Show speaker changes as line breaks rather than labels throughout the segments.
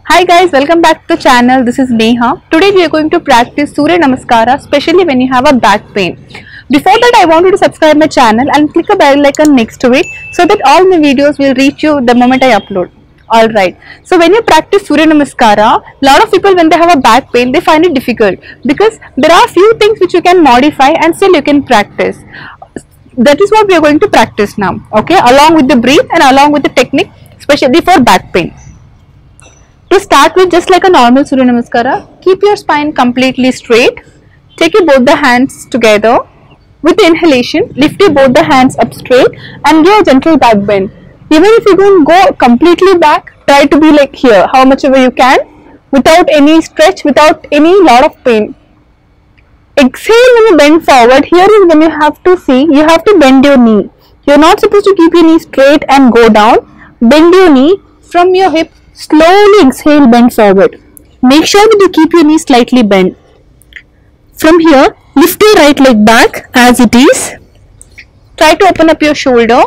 Hi guys, welcome back to the channel. This is Neha. Today we are going to practice Surya Namaskara, especially when you have a back pain. Before that, I want you to subscribe my channel and click a bell icon next to it so that all my videos will reach you the moment I upload. Alright, so when you practice Surya Namaskara, lot of people when they have a back pain, they find it difficult because there are few things which you can modify and still you can practice. That is what we are going to practice now, okay, along with the breathe and along with the technique, especially for back pain. To start with, just like a normal Surya Namaskara, keep your spine completely straight. Take your both the hands together. With the inhalation, lift your both the hands up straight and give a gentle back bend. Even if you don't go completely back, try to be like here, how much ever you can, without any stretch, without any lot of pain. Exhale when you bend forward. Here is when you have to see, you have to bend your knee. You are not supposed to keep your knee straight and go down. Bend your knee from your hip. Slowly exhale, bend forward. Make sure that you keep your knee slightly bent. From here, lift your right leg back as it is. Try to open up your shoulder.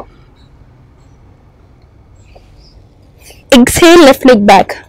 Exhale, left leg back.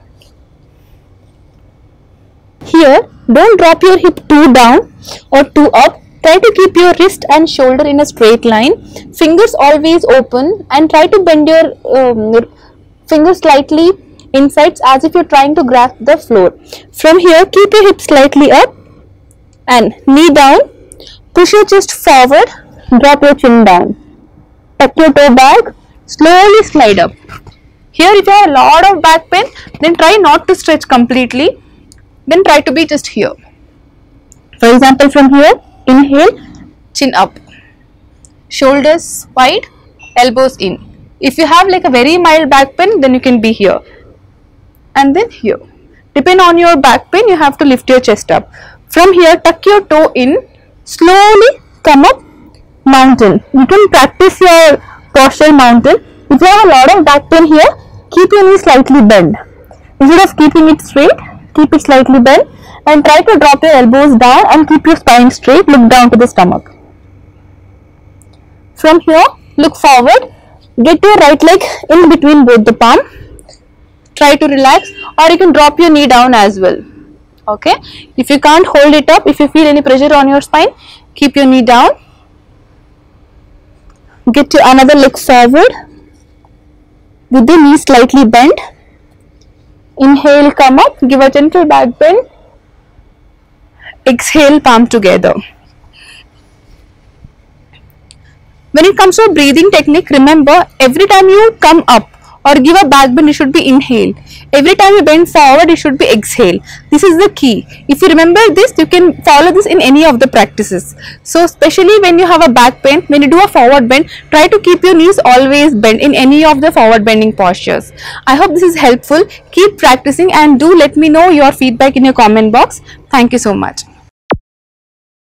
Here, don't drop your hip too down or too up. Try to keep your wrist and shoulder in a straight line. Fingers always open and try to bend your fingers slightly insides as if you're trying to grasp the floor. From here, keep your hips slightly up and knee down. Push your chest forward, drop your chin down. Tuck your toe back, slowly slide up. Here if you have a lot of back pain, then try not to stretch completely. Then try to be just here. For example, from here, inhale, chin up. Shoulders wide, elbows in. If you have like a very mild back pain, then you can be here. And then here. Depending on your back pain, you have to lift your chest up. From here, tuck your toe in, slowly come up, mountain. You can practice your posture mountain. If you have a lot of back pain here, keep your knee slightly bent. Instead of keeping it straight, keep it slightly bent and try to drop your elbows down and keep your spine straight, look down to the stomach. From here, look forward, get your right leg in between both the palm. Try to relax, or you can drop your knee down as well. Okay, if you can't hold it up, if you feel any pressure on your spine, keep your knee down. Get to another look forward with the knee slightly bent. Inhale, come up, give a gentle back bend. Exhale, palm together. When it comes to a breathing technique, remember every time you come up or give a back bend, you should be inhale. Every time you bend forward, you should be exhale. This is the key. If you remember this, you can follow this in any of the practices. So especially when you have a back pain, when you do a forward bend, try to keep your knees always bent in any of the forward bending postures. I hope this is helpful. Keep practicing and do let me know your feedback in your comment box. Thank you so much.